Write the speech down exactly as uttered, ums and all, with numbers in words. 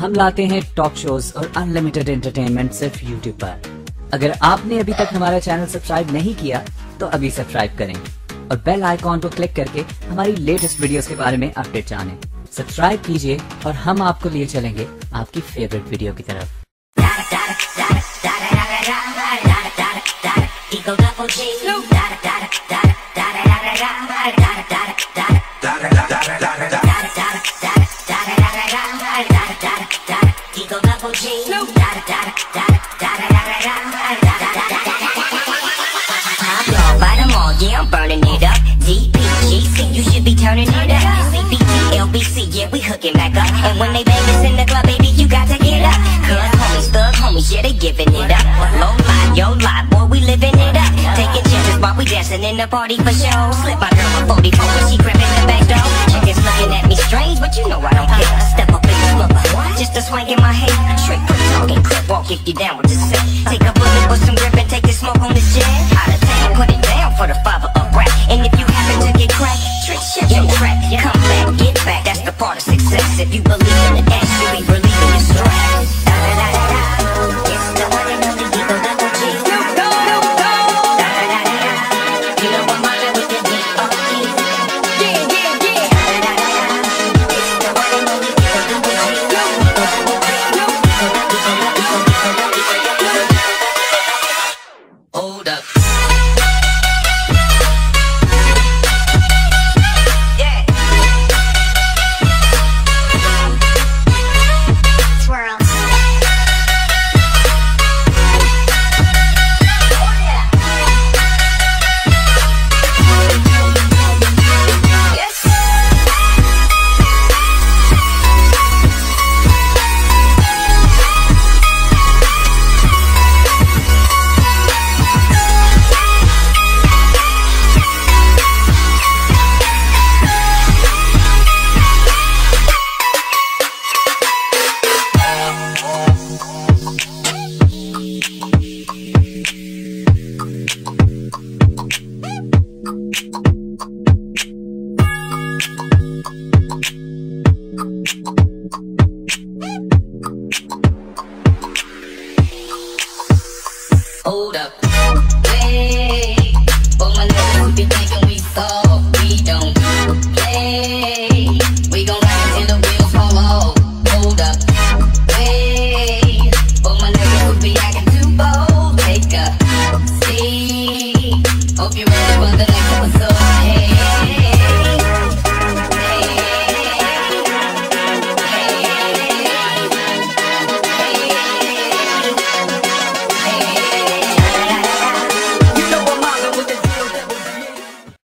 हम लाते हैं टॉक शोज और अनलिमिटेड एंटरटेनमेंट सिर्फ यूट्यूब पर। अगर आपने अभी तक हमारा चैनल सब्सक्राइब नहीं किया तो अभी सब्सक्राइब करें और बेल आइकॉन को क्लिक करके हमारी लेटेस्ट वीडियोस के बारे में अपडेट जानें। सब्सक्राइब कीजिए और हम आपको लिए चलेंगे आपकी फेवरेट वीडियो की तरफ। Yeah, I'm burning it up. D P G C, you should be turning it up. C B T L B C, yeah, we hooking back up. And when they bang us in the club, baby, you got to get up. Cause homies, thug homies, yeah, they giving it up. Low life, yo life, boy, we living it up. Taking chances while we dancing in the party for show. Slip my girl a forty-four when she crept in the back door. Chickens looking at me strange, but you know I don't care. Step up in the club, just a swing in my head. Straight quick talking, clip walk if you down with the set. Take a bullet with some grip and take the smoke on the jet. Out of town, put it down for the father of rap. And if you happen to get cracked, trick shit your track. Come back, get back, that's the part of success. If you believe in the ass, you be relieving your stress.